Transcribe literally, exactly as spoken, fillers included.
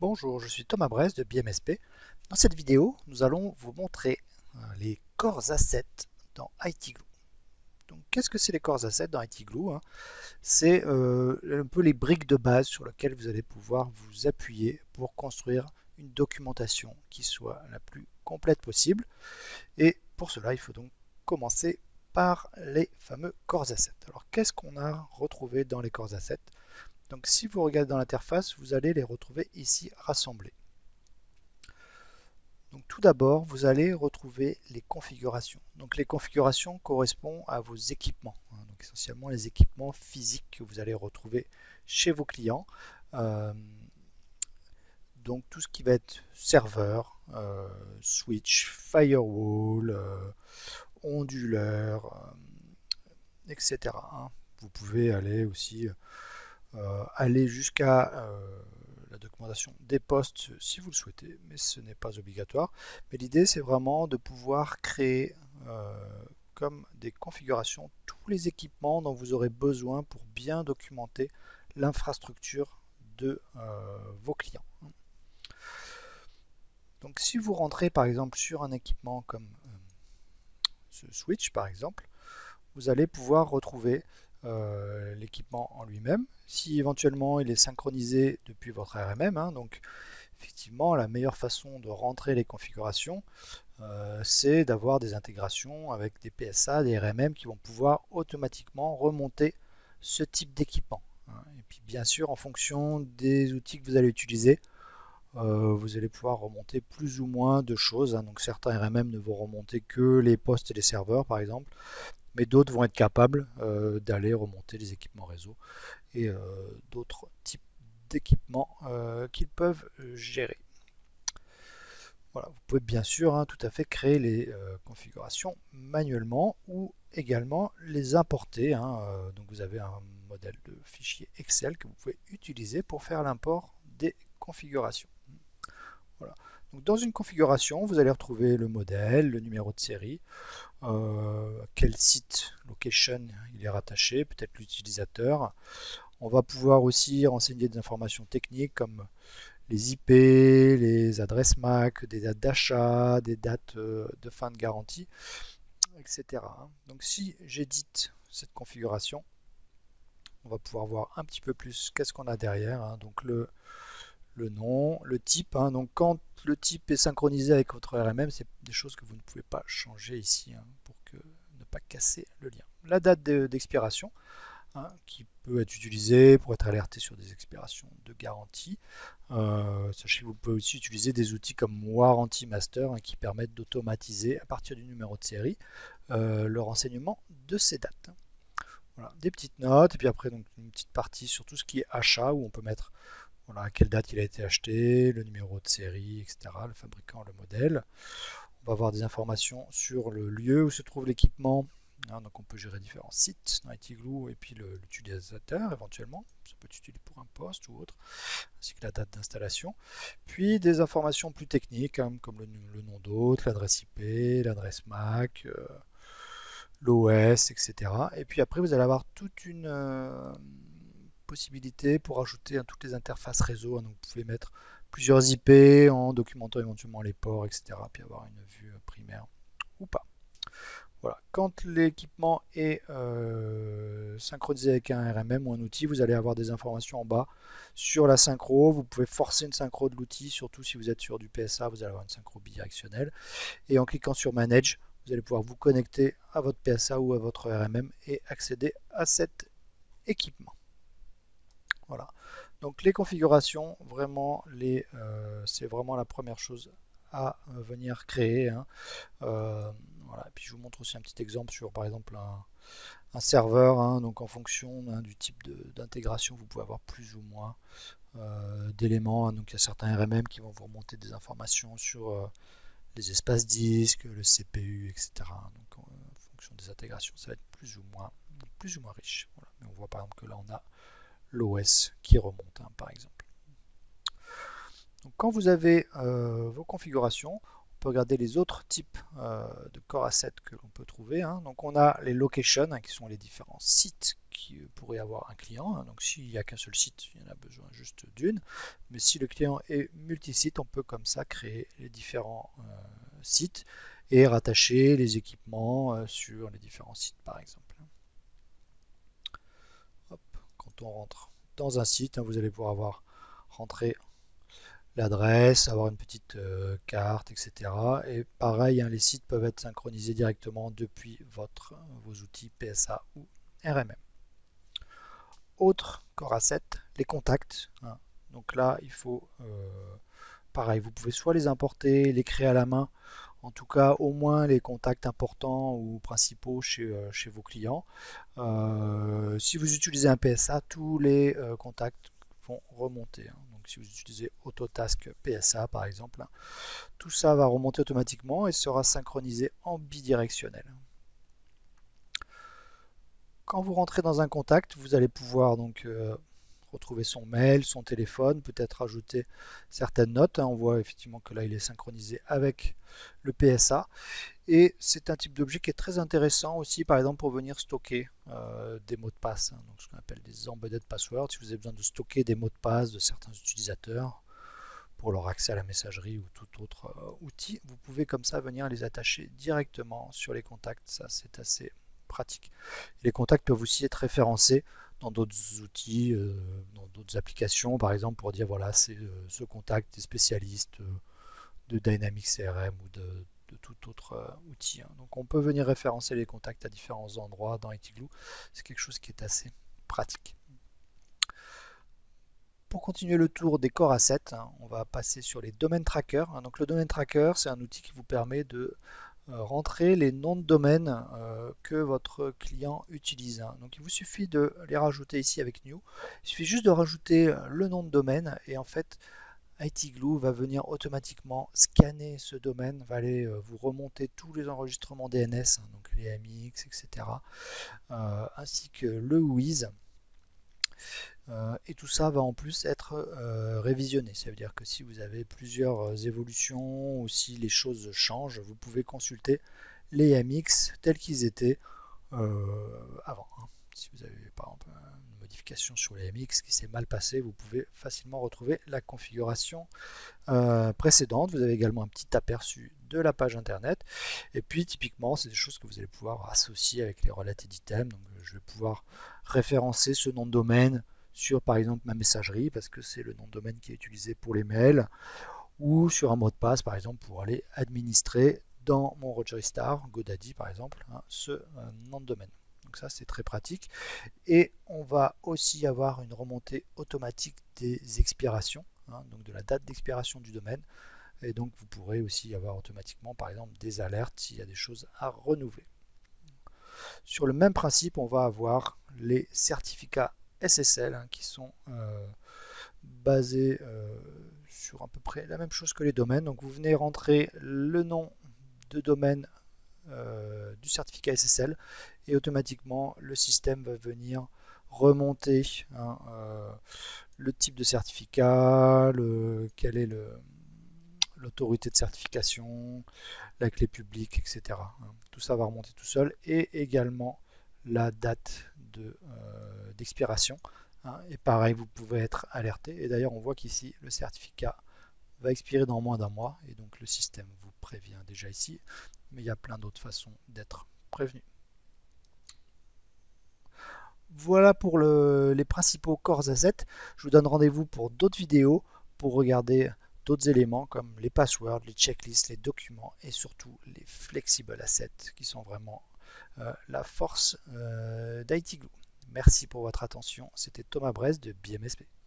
Bonjour, je suis Thomas Brest de B M S P. Dans cette vidéo, nous allons vous montrer euh, les Core Assets dans I T Glue. Donc, qu'est-ce que c'est les Core Assets dans I T Glue, hein? C'est euh, un peu les briques de base sur lesquelles vous allez pouvoir vous appuyer pour construire une documentation qui soit la plus complète possible. Et pour cela, il faut donc commencer par les fameux Core Assets. Alors, qu'est-ce qu'on a retrouvé dans les Core Assets? Donc si vous regardez dans l'interface, vous allez les retrouver ici rassemblés. Donc tout d'abord, vous allez retrouver les configurations. Donc les configurations correspondent à vos équipements, hein, donc essentiellement les équipements physiques que vous allez retrouver chez vos clients. Euh, donc tout ce qui va être serveur, euh, switch, firewall, euh, onduleur, euh, et cetera, hein. Vous pouvez aller aussi euh, aller jusqu'à euh, la documentation des postes si vous le souhaitez, mais ce n'est pas obligatoire. Mais l'idée, c'est vraiment de pouvoir créer euh, comme des configurations tous les équipements dont vous aurez besoin pour bien documenter l'infrastructure de euh, vos clients. Donc si vous rentrez par exemple sur un équipement comme euh, ce switch par exemple, vous allez pouvoir retrouver euh, l'équipement en lui-même. Si éventuellement il est synchronisé depuis votre R M M, hein, donc effectivement la meilleure façon de rentrer les configurations, euh, c'est d'avoir des intégrations avec des P S A, des R M M qui vont pouvoir automatiquement remonter ce type d'équipement, hein. Et puis bien sûr en fonction des outils que vous allez utiliser, euh, vous allez pouvoir remonter plus ou moins de choses, hein. Donc certains R M M ne vont remonter que les postes et les serveurs par exemple, mais d'autres vont être capables euh, d'aller remonter les équipements réseau et euh, d'autres types d'équipements euh, qu'ils peuvent gérer. Voilà, vous pouvez bien sûr hein, tout à fait créer les euh, configurations manuellement ou également les importer, hein. Euh, donc vous avez un modèle de fichier Excel que vous pouvez utiliser pour faire l'import des configurations. Voilà. Donc dans une configuration, vous allez retrouver le modèle, le numéro de série, euh, quel site, location il est rattaché, peut-être l'utilisateur. On va pouvoir aussi renseigner des informations techniques comme les I P, les adresses M A C, des dates d'achat, des dates euh, de fin de garantie, et cetera. Donc si j'édite cette configuration, on va pouvoir voir un petit peu plus qu'est-ce qu'on a derrière, hein. Donc le, le nom, le type, hein. Donc quand le type est synchronisé avec votre R M M, c'est des choses que vous ne pouvez pas changer ici, hein, pour que, ne pas casser le lien. La date d'expiration, hein, qui peut être utilisée pour être alerté sur des expirations de garantie. Euh, sachez que vous pouvez aussi utiliser des outils comme Warranty Master, hein, qui permettent d'automatiser à partir du numéro de série euh, le renseignement de ces dates. Voilà, des petites notes, et puis après donc, une petite partie sur tout ce qui est achat, où on peut mettre voilà, à quelle date il a été acheté, le numéro de série, et cetera, le fabricant, le modèle. On va avoir des informations sur le lieu où se trouve l'équipement. Hein, donc on peut gérer différents sites dans I T Glue et puis l'utilisateur éventuellement. Ça peut être utilisé pour un poste ou autre, ainsi que la date d'installation. Puis des informations plus techniques, hein, comme le, le nom d'hôte, l'adresse I P, l'adresse M A C, euh, l'O S, et cetera. Et puis après, vous allez avoir toute une euh, possibilité pour ajouter hein, toutes les interfaces réseau, hein. Donc vous pouvez mettre plusieurs I P en documentant éventuellement les ports, et cetera. Puis avoir une vue primaire ou pas. Voilà. Quand l'équipement est euh, synchronisé avec un R M M ou un outil, vous allez avoir des informations en bas sur la synchro. Vous pouvez forcer une synchro de l'outil, surtout si vous êtes sur du P S A, vous allez avoir une synchro bidirectionnelle. Et en cliquant sur Manage, vous allez pouvoir vous connecter à votre P S A ou à votre R M M et accéder à cet équipement. Voilà. Donc les configurations, vraiment, les, euh, c'est vraiment la première chose à euh, venir créer, hein. Euh, voilà. Et puis je vous montre aussi un petit exemple sur par exemple un, un serveur, hein. Donc en fonction hein, du type d'intégration, vous pouvez avoir plus ou moins euh, d'éléments, hein. Donc il y a certains R M M qui vont vous remonter des informations sur euh, les espaces disques, le C P U, et cetera. Donc en, en fonction des intégrations, ça va être plus ou moins, plus ou moins riche. Voilà. Mais on voit par exemple que là on a l'O S qui remonte, hein, par exemple. Donc quand vous avez euh, vos configurations, peut regarder les autres types euh, de core assets que l'on peut trouver. Hein. Donc on a les locations, hein, qui sont les différents sites qui pourrait avoir un client. Hein. Donc s'il n'y a qu'un seul site, il y en a besoin juste d'une. Mais si le client est multisite, on peut comme ça créer les différents euh, sites et rattacher les équipements euh, sur les différents sites par exemple. Hop, quand on rentre dans un site, hein, vous allez pouvoir avoir rentré l'adresse, avoir une petite euh, carte, et cetera. Et pareil, hein, les sites peuvent être synchronisés directement depuis votre, vos outils P S A ou R M M. Autre core asset, les contacts. Hein. Donc là, il faut, euh, pareil, vous pouvez soit les importer, les créer à la main, en tout cas au moins les contacts importants ou principaux chez, euh, chez vos clients. Euh, si vous utilisez un P S A, tous les euh, contacts vont remonter. Hein. Donc si vous utilisez Autotask P S A par exemple, hein, tout ça va remonter automatiquement et sera synchronisé en bidirectionnel. Quand vous rentrez dans un contact, vous allez pouvoir donc euh, retrouver son mail, son téléphone, peut-être ajouter certaines notes. Hein. On voit effectivement que là il est synchronisé avec le P S A. Et c'est un type d'objet qui est très intéressant aussi, par exemple, pour venir stocker euh, des mots de passe, hein, donc ce qu'on appelle des embedded passwords. Si vous avez besoin de stocker des mots de passe de certains utilisateurs pour leur accès à la messagerie ou tout autre euh, outil, vous pouvez comme ça venir les attacher directement sur les contacts. Ça, c'est assez pratique. Et les contacts peuvent aussi être référencés dans d'autres outils, euh, dans d'autres applications, par exemple, pour dire voilà, c'est euh, ce contact des spécialistes euh, de Dynamics C R M ou de de tout autre euh, outil. Hein. Donc on peut venir référencer les contacts à différents endroits dans I T Glue. C'est quelque chose qui est assez pratique. Pour continuer le tour des core assets, hein, on va passer sur les domaines trackers. Hein. Donc le domaine tracker, c'est un outil qui vous permet de euh, rentrer les noms de domaine euh, que votre client utilise. Hein. Donc il vous suffit de les rajouter ici avec New. Il suffit juste de rajouter le nom de domaine et en fait I T Glue va venir automatiquement scanner ce domaine, va aller euh, vous remonter tous les enregistrements D N S, hein, donc les M X, et cetera, euh, ainsi que le Wiz. Euh, et tout ça va en plus être euh, révisionné. Ça veut dire que si vous avez plusieurs évolutions ou si les choses changent, vous pouvez consulter les M X tels qu'ils étaient euh, avant. Hein. Si vous avez par exemple une modification sur les M X qui s'est mal passé, vous pouvez facilement retrouver la configuration euh, précédente. Vous avez également un petit aperçu de la page internet. Et puis typiquement, c'est des choses que vous allez pouvoir associer avec les related items. Donc je vais pouvoir référencer ce nom de domaine sur par exemple ma messagerie parce que c'est le nom de domaine qui est utilisé pour les mails ou sur un mot de passe par exemple pour aller administrer dans mon Rogerstar, GoDaddy par exemple, hein, ce euh, nom de domaine. Donc ça c'est très pratique. Et on va aussi avoir une remontée automatique des expirations, hein, donc de la date d'expiration du domaine. Et donc vous pourrez aussi avoir automatiquement par exemple des alertes s'il y a des choses à renouveler. Sur le même principe, on va avoir les certificats S S L hein, qui sont euh, basés euh, sur à peu près la même chose que les domaines. Donc vous venez rentrer le nom de domaine euh, du certificat S S L et automatiquement le système va venir remonter hein, euh, le type de certificat, le, quelle est l'autorité de certification, la clé publique, et cetera. Tout ça va remonter tout seul et également la date d'expiration. De, euh, hein, et pareil, vous pouvez être alerté. Et d'ailleurs, on voit qu'ici, le certificat va expirer dans moins d'un mois et donc le système vous prévient déjà ici. Mais il y a plein d'autres façons d'être prévenu. Voilà pour le, les principaux core assets. Je vous donne rendez-vous pour d'autres vidéos pour regarder d'autres éléments comme les passwords, les checklists, les documents et surtout les flexible assets qui sont vraiment euh, la force euh, d'I T Glue. Merci pour votre attention. C'était Thomas Brez de B M S P.